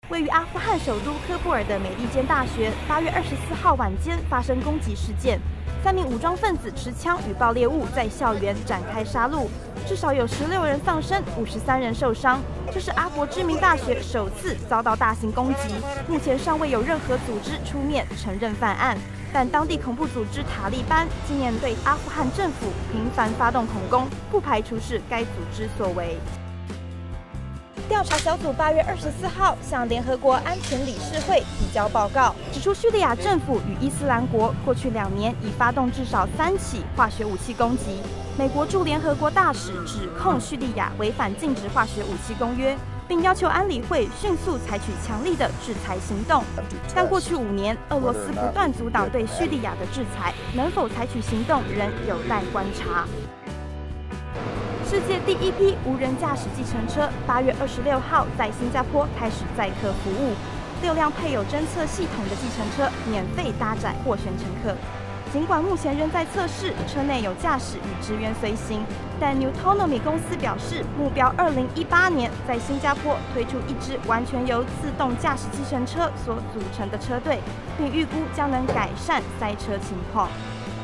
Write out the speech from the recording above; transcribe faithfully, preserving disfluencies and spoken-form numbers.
位于阿富汗首都科布尔的美利坚大学，八月二十四号晚间发生攻击事件，三名武装分子持枪与爆裂物在校园展开杀戮，至少有十六人丧生，五十三人受伤。这是阿国知名大学首次遭到大型攻击，目前尚未有任何组织出面承认犯案。但当地恐怖组织塔利班今年对阿富汗政府频繁发动恐攻，不排除是该组织所为。调查小组八月二十四号向联合国安全理事会提交报告，指出叙利亚政府与伊斯兰国过去两年已发动至少三起化学武器攻击。美国驻联合国大使指控叙利亚违反禁止化学武器公约，并要求安理会迅速采取强力的制裁行动。但过去五年，俄罗斯不断阻挡对叙利亚的制裁，能否采取行动仍有待观察。世界第一批无人驾驶计程车八月二十六号在新加坡开始载客服务，六辆配有侦测系统的计程车免费搭载货选乘客。尽管目前仍在测试，车内有驾驶与职员随行，但 Nutonomy 公司表示，目标二零一八年在新加坡推出一支完全由自动驾驶计程车所组成的车队，并预估将能改善塞车情况。